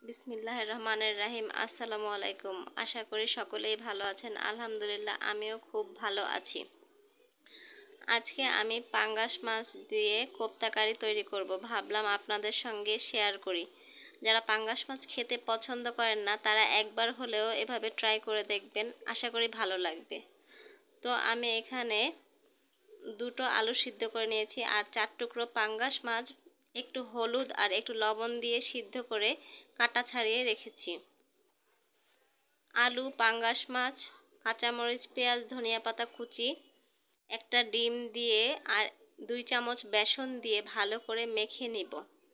বিসমিল্লাহির রহমানির রহিম। আসসালামু আলাইকুম। আশা করি সকলেই ভালো আছেন। আলহামদুলিল্লাহ আমিও খুব ভালো আছি। আজকে আমি পাঙ্গাস মাছ দিয়ে কোপ্তা কারি তৈরি করব। ভাবলাম আপনাদের সঙ্গে শেয়ার করি। যারা পাঙ্গাস মাছ খেতে পছন্দ করেন না তারা একবার হলেও এভাবে ট্রাই করে দেখবেন, আশা করি ভালো লাগবে। তো আমি এখানে দুটো আলু সিদ্ধ করে নিয়েছি আর 4 টুকরো পাঙ্গাস মাছ একটু হলুদ আর একটু লবণ দিয়ে সিদ্ধ করে কাটা ছাড়িয়ে রেখেছি। আলু, পাঙ্গাস মাছ, কাঁচামরিচ, পেঁয়াজ, ধনিয়া পাতা কুচি, একটা ডিম দিয়ে আর 2 চামচ বেসন দিয়ে ভালো করে মেখে নিব।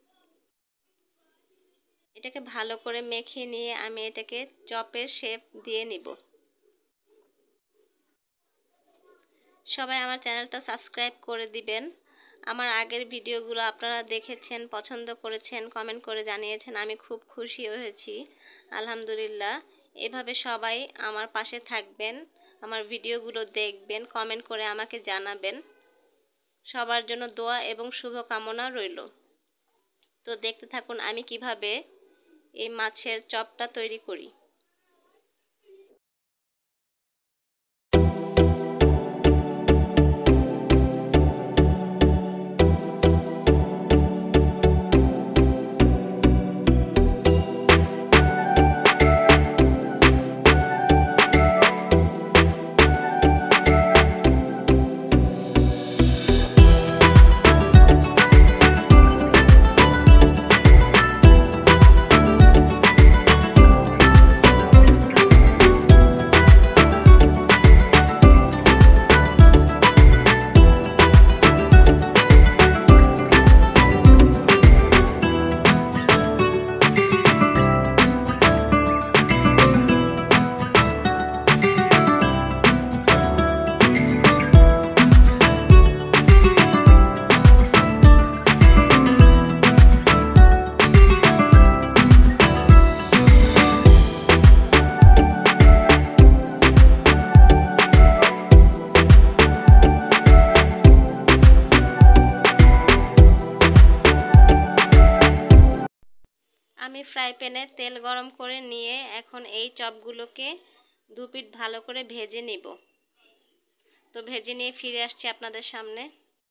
এটাকে ভালো করে মেখে নিয়ে আমি এটাকে চপের শেপ দিয়ে নিব। সবাই আমার চ্যানেলটা সাবস্ক্রাইব করে দিবেন। আমার আগের ভিডিওগুলো আপনারা দেখেছেন, পছন্দ করেছেন, কমেন্ট করে জানিয়েছেন, আমি খুব খুশি হয়েছি। আলহামদুলিল্লাহ। এভাবে সবাই আমার পাশে থাকবেন, আমার ভিডিওগুলো দেখবেন, কমেন্ট করে আমাকে জানাবেন। সবার জন্য দোয়া এবং শুভকামনা রইল। তো দেখতে থাকুন আমি কিভাবে এই মাছের চপটা তৈরি করি। আমি ফ্রাই প্যানে তেল গরম করে নিয়ে এখন এই চপগুলোকে দু পিঠ ভালো করে ভেজে নিব। তো ভেজে নিয়ে ফিরে আসছি আপনাদের সামনে।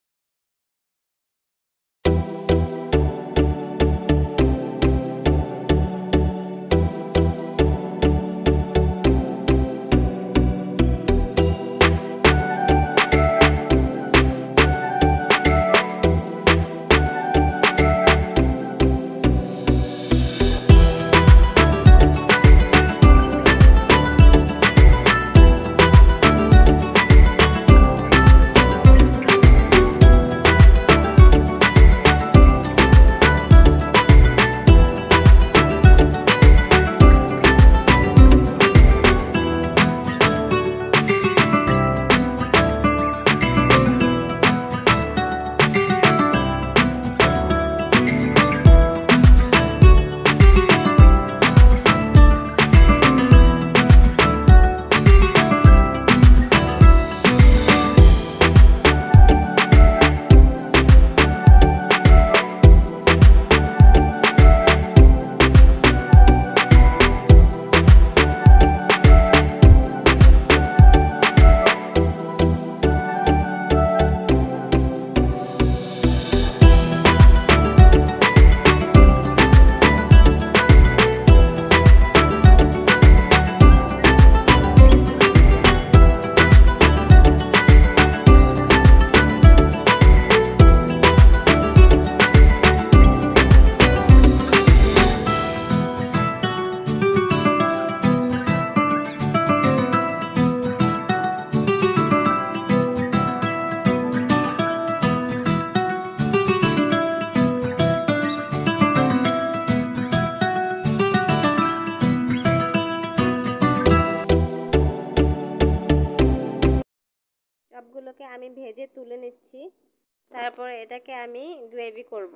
সবগুলোকে আমি ভেজে তুলে নিচ্ছি। তারপরে এটাকে আমি গ্রেভি করব।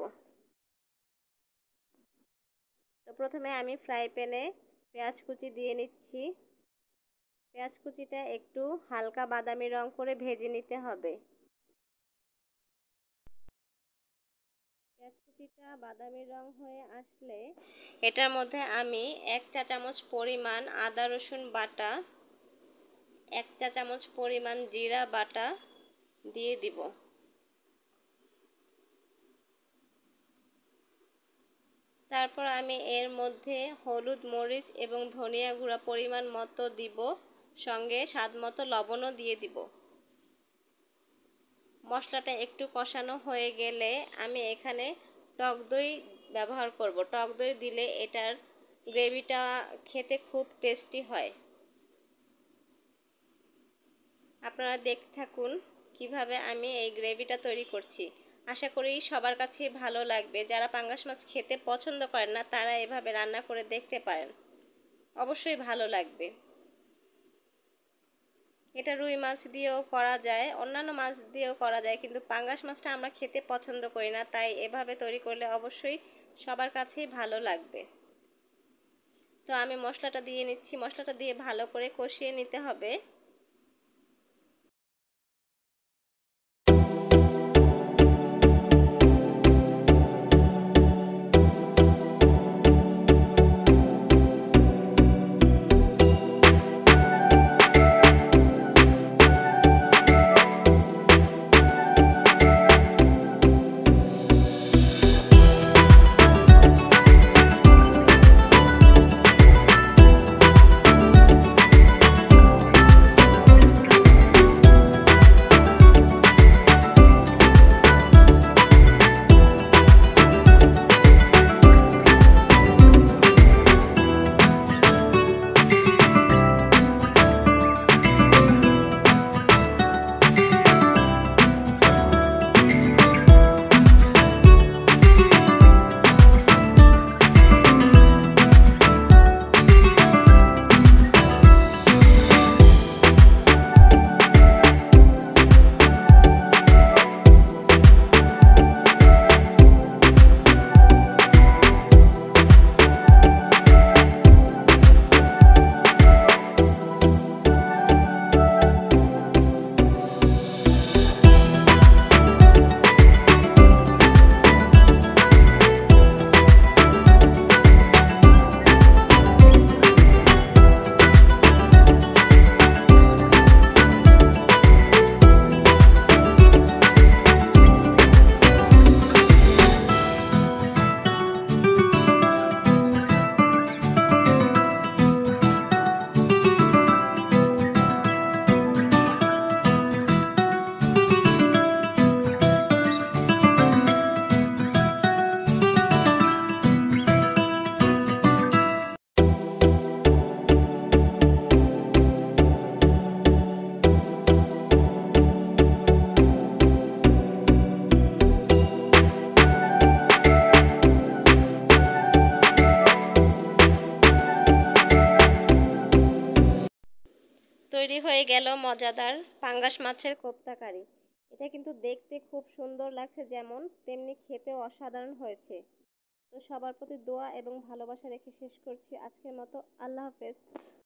তো প্রথমে আমি ফ্রাই প্যানে পেঁয়াজ কুচি দিয়ে নিচ্ছি। পেঁয়াজ কুচিটা একটু হালকা বাদামি রং করে ভেজে নিতে হবে। পেঁয়াজ কুচি মিষ্টিটা বাদামি রং হয়ে আসলে এটার মধ্যে আমি 1 চা চামচ পরিমাণ আদা রসুন বাটা, 1 চা চামচ পরিমাণ জিরা বাটা দিয়ে দিব। তারপর আমি এর মধ্যে হলুদ, মরিচ এবং ধনিয়া গুঁড়া পরিমাণ মতো দিব, সঙ্গে স্বাদ মতো লবণও দিয়ে দিব। মশলাটা একটু কষানো হয়ে গেলে আমি এখানে টক দই ব্যবহার করব। টক দই দিলে এটার গ্রেভিটা খেতে খুব টেস্টি হয়। আপনারা দেখতে থাকুন কিভাবে আমি এই গ্রেভিটা তৈরি করছি। আশা করি সবার কাছেই ভালো লাগবে। যারা পাঙ্গাস মাছ খেতে পছন্দ করেন না তারা এভাবে রান্না করে দেখতে পারেন, অবশ্যই ভালো লাগবে। এটা রুই মাছ দিয়েও করা যায়, অন্যান্য মাছ দিয়েও করা যায়, কিন্তু পাঙ্গাস মাছটা আমরা খেতে পছন্দ করি না, তাই এভাবে তৈরি করলে অবশ্যই সবার কাছেই ভালো লাগবে। তো আমি মশলাটা দিয়ে নিচ্ছি। মশলাটা দিয়ে ভালো করে কষিয়ে নিতে হবে। তৈরি হয়ে গেল মজাদার পাঙ্গাস মাছের কোপ্তা কারি। এটা কিন্তু দেখতে খুব সুন্দর লাগছে, যেমন তেমনি খেতেও অসাধারণ হয়েছে। তো সবার প্রতি দোয়া এবং ভালোবাসা রেখে শেষ করছি আজকের মতো। আল্লাহ হাফেজ।